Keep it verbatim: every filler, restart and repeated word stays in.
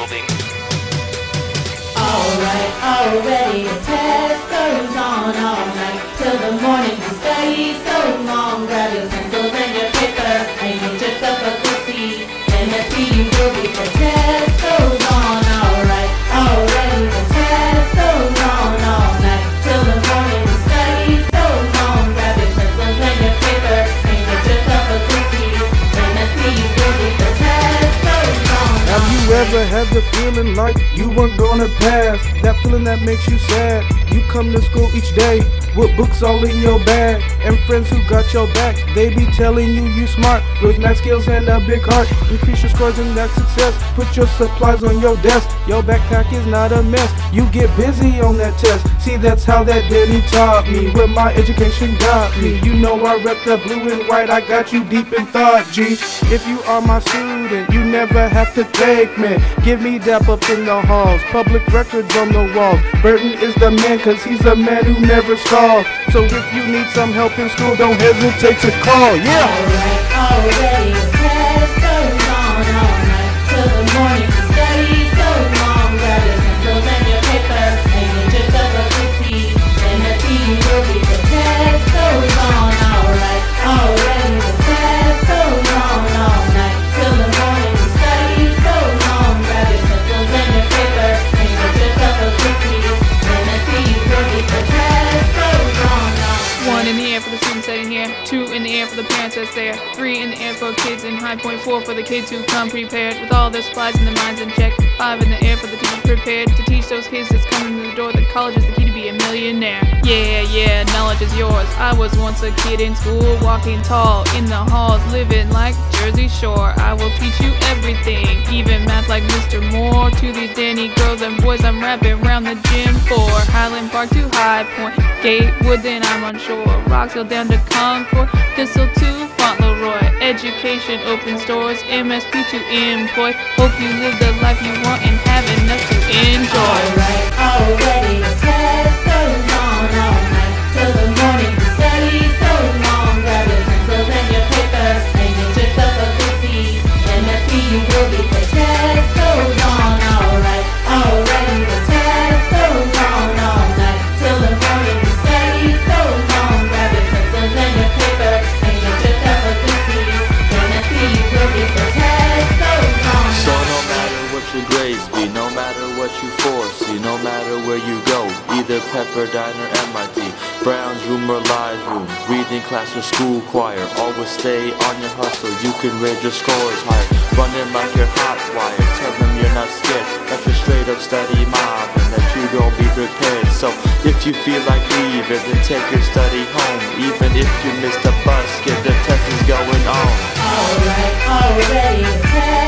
building. Alright, already the test goes on all night till the morning. You study so long, grab your pencils and your paper and get yourself a good seat. M S P you will be. The test goes on. Alright, already the test goes on all night till the morning. You study so long, grab your pencils and your paper and get yourself a good seat. M S P you will be. The test goes on. Have you ever had the feeling like you weren't gonna pass? That feeling that makes you sad. You come to school each day with books all in your bag and friends who got your back. They be telling you you smart with math skills and a big heart. Increase your scores and that success. Put your supplies on your desk. Your backpack is not a mess. You get busy on that test. See, that's how that Denny taught me. Where my education got me. You know I rep the blue and white. I got you deep in thought, G. If you are my student, you never have to thank me. Give me dap up in the halls. Public records on the walls. Braden is the man, cause he's a man who never stalls. So if you need some help in school, don't hesitate to call. Yeah. Alright, already the test goes on all night till the morning. You study so long, grab your pencils and your paper and get yourself a good seat. M S P you will be. The test goes on. Alright, already the test goes on all night till the morning. You study so long, grab your pencils and your paper and get yourself a good seat. M S P you will be. The test goes on. One in the air for the students sitting here, two in the air for the parents that's there, three in the air for kids in high point, four for the kids who come prepared with all their supplies and their minds in check, five in the air for the teachers prepared to teach those kids that's coming to the door that college is the key to be a millionaire. Yeah, yeah, knowledge is yours. I was once a kid in school, walking tall in the halls, living like Jersey Shore. I will teach you everything, even math like Mister Moore. To these Denny girls and boys I'm rapping round the gym for. Highland Park to High Point, Gatewood then I'm unsure. Rocks Hill down to Concord, Thistle to Fauntleroy. Education opens doors, M S P to employ. Hope you live the life you want and have enough to enjoy. Alright, already the test goes on all night till the morning. You study so long, grab your pencils and your paper and get yourself a good seat. M S P you will be. The test goes on. Alright, already the test goes on all night till the morning. You study so long, grab your pencils and your paper and get yourself a good seat. M S P you will be. The test goes on. So no matter what your grades be, no matter what you foresee, no matter where you go, either Pepperdine or M I T, Brown's room or Live room, reading class or school choir, always stay on your hustle, you can raise your scores higher, running like you're hot wire, tell them you're not scared, that you're straight up study mob, and that you gon' be prepared. So if you feel like leaving, then take your study home, even if you miss the bus, get the test is going on. Alright, already the test